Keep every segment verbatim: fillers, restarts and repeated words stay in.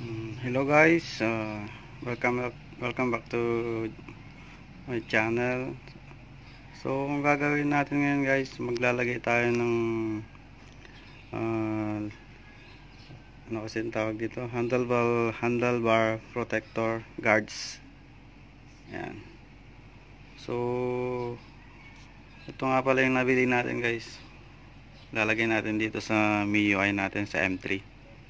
Mm, Hello guys, uh, welcome back, welcome back to my channel. So kung gagawin natin ngayon guys, maglalagay tayo ng uh, ano kasi yung tawag dito, handlebar handlebar protector guards. Yan. So ito nga pala yung nabili natin guys. Lalagay natin dito sa M I U I natin sa M three.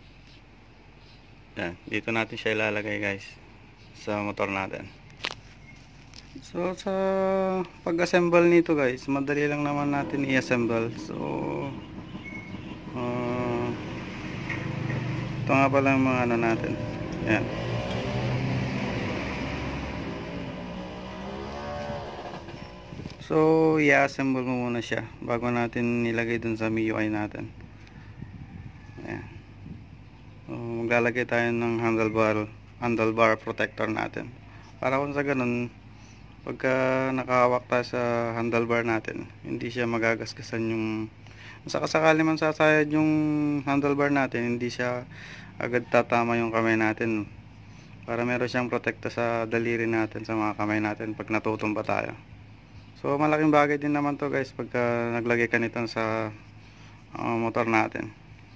Yan, dito natin siya ilalagay guys sa motor natin. So sa pag-assemble nito guys, madali lang naman natin i-assemble. So uh, ito nga pala yung mga ano natin. Yan. So i-assemble mo muna siya bago natin nilagay dun sa M I U I natin. Yan. So, maglalagay tayo ng handlebar handlebar protector natin para kung sa ganun pagka nakahawak tayo sa handlebar natin hindi siya magagasgasan yung sakasakali man sasayad yung handlebar natin, hindi siya agad tatama yung kamay natin para meron siyang protekta sa daliri natin, sa mga kamay natin pag natutumba tayo. So malaking bagay din naman to guys pagka naglagay ka nito sa uh, motor natin.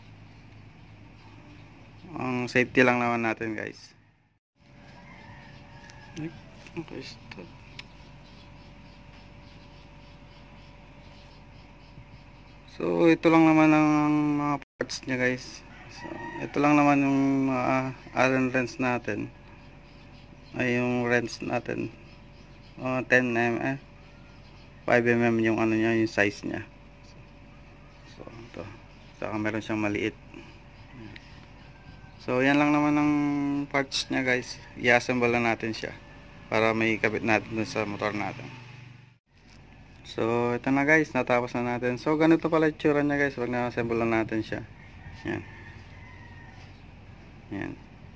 Ang safety lang naman natin guys. Okay, stop. So ito lang naman ang mga parts niya guys. So ito lang naman yung mga uh, Allen wrench natin. Ay yung wrench natin. Uh, ten millimeter, five millimeter yung ano niya, yung size niya. So ito. Saka meron siyang maliit. So yan lang naman ang parts niya guys. I-assemble lang natin siya para may kabit natin dun sa motor natin. So ito na guys, natapos na natin. So ganito pala itsura niya guys pag na-assemble lang natin siya. Yan. Yan.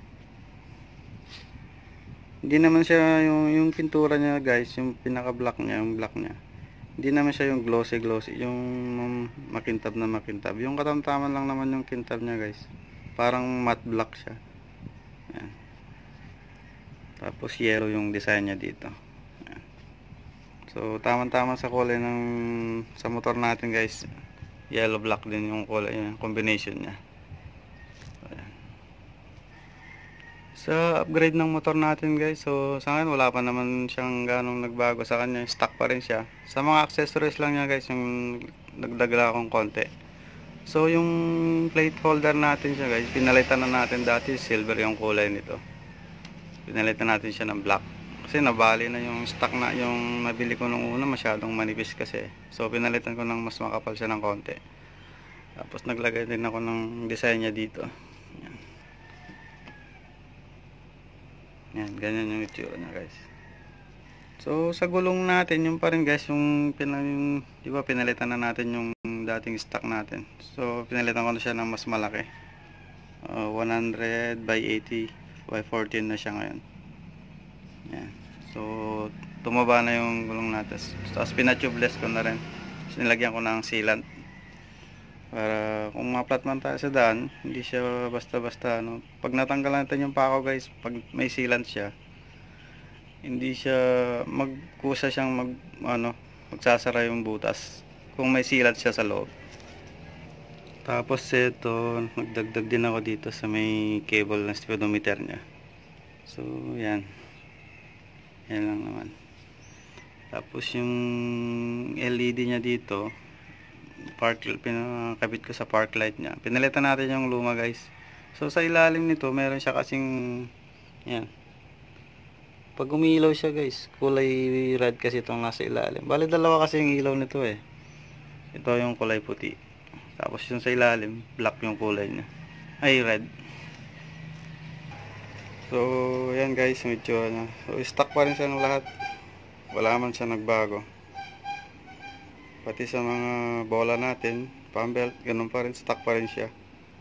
Hindi naman siya yung, yung pintura niya guys, yung pinaka black niya, yung black niya. Hindi naman siya yung glossy glossy, yung makintab na makintab. Yung katamtaman lang naman yung kintab niya guys. Parang matte black siya. Yan. Tapos yellow yung design niya dito. Yan. So tamang-tama sa kulay ng sa motor natin guys. Yellow black din yung kulay, yung combination niya. Yan. Sa upgrade ng motor natin guys, so sa ngayon wala pa naman siyang ganong nagbago sa kanya. Stock pa rin siya. Sa mga accessories lang niya guys yung nagdagla akong konti. So yung plate holder natin siya guys, pinalitan na natin. Dati silver yung kulay nito, pinalitan natin siya ng black kasi nabali na yung stock na yung nabili ko nung una, masyadong manipis kasi. So pinalitan ko ng mas makapal siya ng konti. Tapos naglagay din ako ng design niya dito. Yan, yan, ganyan yung itsura niya guys. So sa gulong natin yung pa rin guys, yung, yung di ba pinalitan na natin yung dating stock natin. So pinalitan ko na siya ng mas malaki, uh, one hundred by eighty by fourteen na siya ngayon. Yan. So tumaba na yung gulong natin. Tapos pinatubeless ko na rin. Nilagyan ko ng sealant para kung maplat man tayo sa daan, hindi siya basta basta ano. Pag natanggal natin yung pako guys, pag may sealant siya, hindi siya magkusa siyang mag ano, magsasara yung butas kung may sealant siya sa loob. Tapos ito, nagdagdag din ako dito sa may cable ng speedometer nya. So yan, yan lang naman. Tapos yung L E D nya dito, park, pinakabit ko sa park light nya. Pinalitan natin yung luma guys. So sa ilalim nito meron siya kasing yan, pag umiilaw siya guys, kulay red kasi itong nasa ilalim. Bali dalawa kasi yung ilaw nito eh. Ito yung kulay puti. Tapos yung sa ilalim, black yung kulay niya. Ay, red. So, yan guys, yung itsura niya. So, stock pa rin siya ng lahat. Wala man siya nagbago. Pati sa mga bola natin, pump belt, ganun pa rin, stock pa rin siya.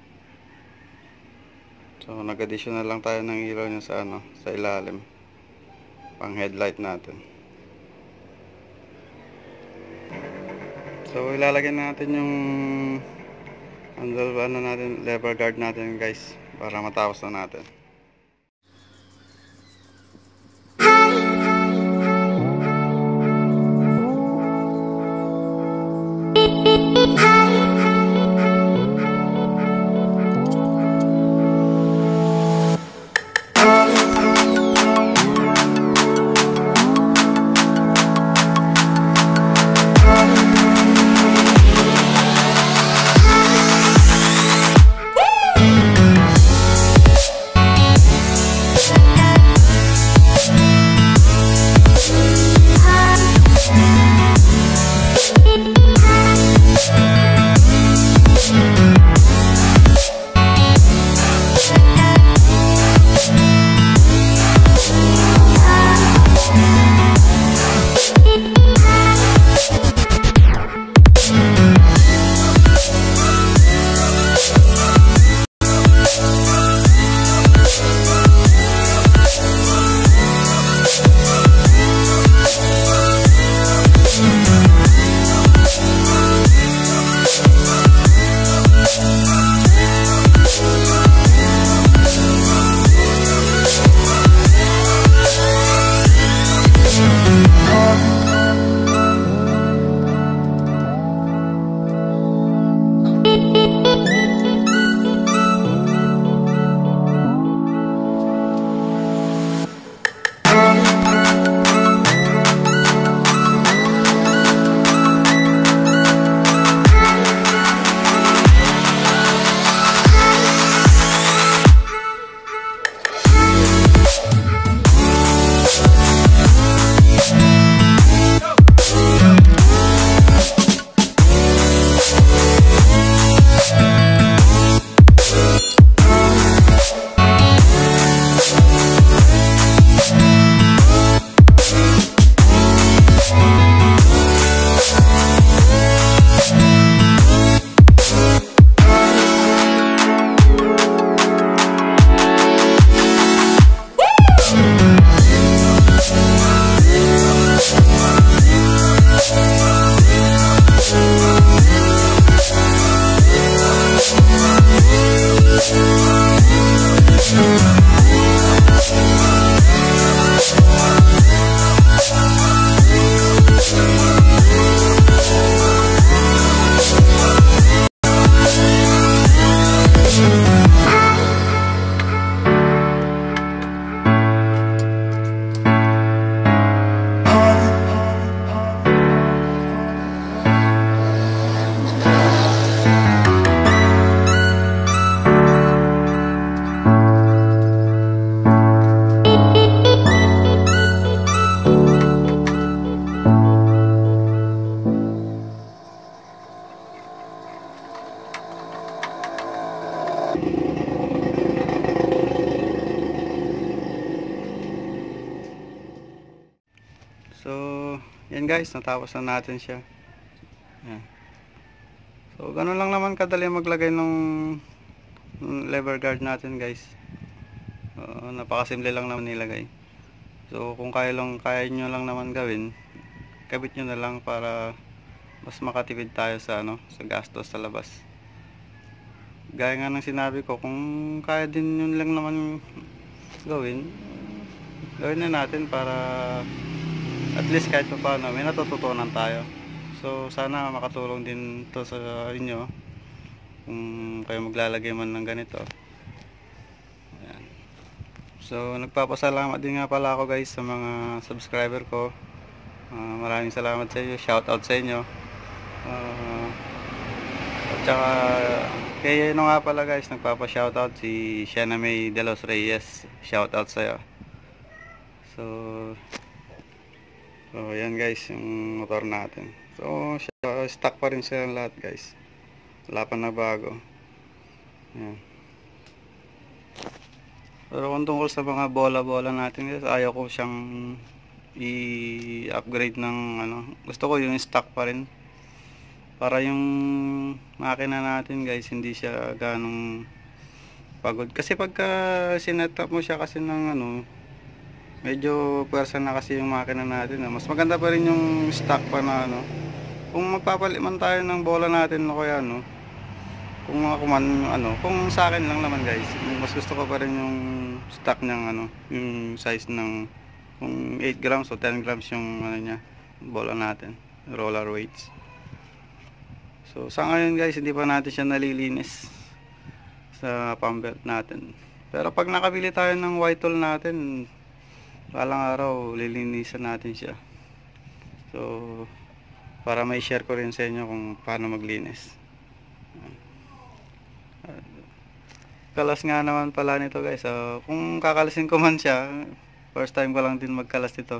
So, nag-additional lang tayo ng ilaw niya sa ano, sa ilalim. Pang headlight natin. So ilalagay natin yung handle ano natin, lever guard natin guys para matapos na natin. Yan guys, natapos na natin siya. Yan. So ganun lang naman kadali maglagay ng lever guard natin guys. Uh, napakasimple lang naman nilagay. So kung kaya lang, kaya nyo lang naman gawin, kabit nyo na lang para mas makatipid tayo sa ano, sa gastos sa labas. Gaya nga ng sinabi ko, kung kaya din yun lang naman gawin, gawin na natin para at least kahit pa paano may natututunan tayo. So sana makatulong din to sa inyo kung kayo maglalagay man ng ganito. Ayan. So nagpapasalamat din nga pala ako guys sa mga subscriber ko. Uh, maraming salamat sa inyo, shout out sa inyo. Uh, at saka kaya ano nga pala guys, nagpapa shoutout si Shana May De Los Reyes, shoutout sa'yo. So so yan guys yung motor natin. So stock pa rin siya lahat guys, wala pa na bago. Yan. Pero kung tungkol sa mga bola-bola natin guys, ayaw ko siyang i-upgrade ng ano, gusto ko yung stock pa rin para yung makina natin guys hindi siya ganong pagod. Kasi pagka sinetap mo siya kasi ng ano, medyo pwersa na kasi yung makina natin. Mas maganda pa rin yung stock pa na ano. Kung magpapalit man tayo ng bola natin o kaya ano, kung ako man ano, kung sa akin lang naman guys, mas gusto ko pa rin yung stock ng ano, yung size ng kung eight grams o ten grams yung ano niya, bola natin, roller weights. So sa ngayon guys, hindi pa natin siya nalilinis sa pump belt natin. Pero pag nakabili tayo ng white tool natin, balang araw lilinisan natin siya. So para may share ko rin sa inyo kung paano maglinis. Kalas nga naman pala nito guys. So kung kakalasin ko man siya, first time ko lang din magkalas nito.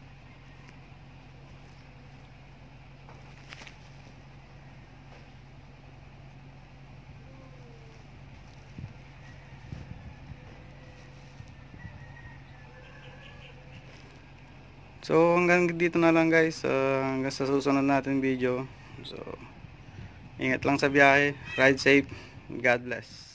So hanggang dito na lang guys, uh, hanggang sa susunod natin video. So ingat lang sa biyahe, ride safe, God bless.